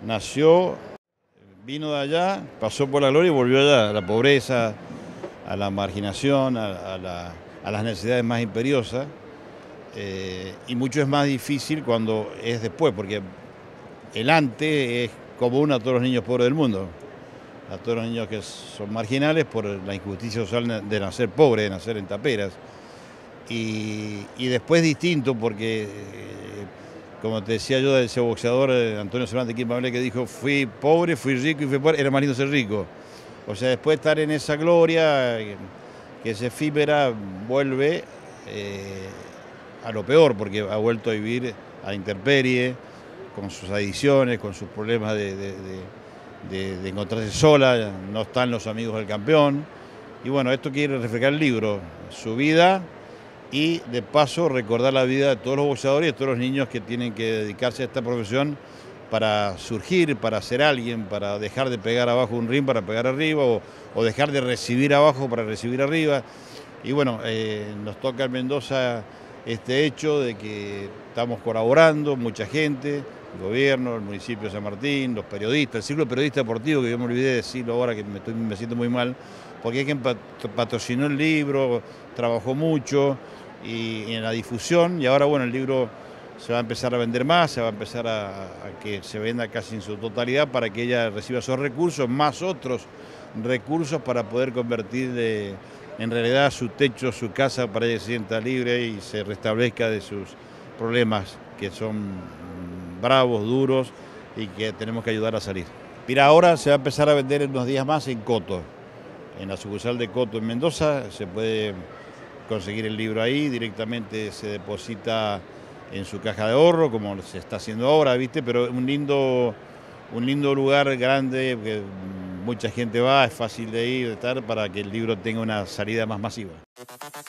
nació, vino de allá, pasó por la gloria y volvió allá, a la pobreza, a la marginación, a las necesidades más imperiosas. Y mucho es más difícil cuando es después, porque el antes es común a todos los niños pobres del mundo, a todos los niños que son marginales por la injusticia social de nacer pobre, de nacer en taperas. Y después distinto porque, como te decía yo de ese boxeador Antonio Cervantes Quimbablé, que dijo, fui pobre, fui rico y fui pobre, era más lindo ser rico. O sea, después de estar en esa gloria, que es efímera, vuelve a lo peor, porque ha vuelto a vivir a la intemperie, con sus adicciones, con sus problemas de encontrarse sola, no están los amigos del campeón. Y bueno, esto quiere reflejar el libro, su vida y de paso recordar la vida de todos los boxeadores y de todos los niños que tienen que dedicarse a esta profesión para surgir, para ser alguien, para dejar de pegar abajo un ring para pegar arriba o dejar de recibir abajo para recibir arriba. Y bueno, nos toca en Mendoza este hecho de que estamos colaborando, mucha gente, el gobierno, el municipio de San Martín, los periodistas, el círculo periodista deportivo, que yo me olvidé de decirlo ahora que me siento muy mal, porque hay quien patrocinó el libro, trabajó mucho y en la difusión, y ahora bueno, el libro se va a empezar a vender más, se va a empezar a que se venda casi en su totalidad para que ella reciba esos recursos, más otros recursos para poder convertir en realidad su techo, su casa, para que ella se sienta libre y se restablezca de sus problemas que son bravos, duros y que tenemos que ayudar a salir. Mira, ahora se va a empezar a vender en unos días más en Coto, en la sucursal de Coto en Mendoza, se puede conseguir el libro ahí, directamente se deposita en su caja de ahorro, como se está haciendo ahora, ¿viste? Pero un lindo lugar grande, que mucha gente va, es fácil de ir, de estar, para que el libro tenga una salida más masiva.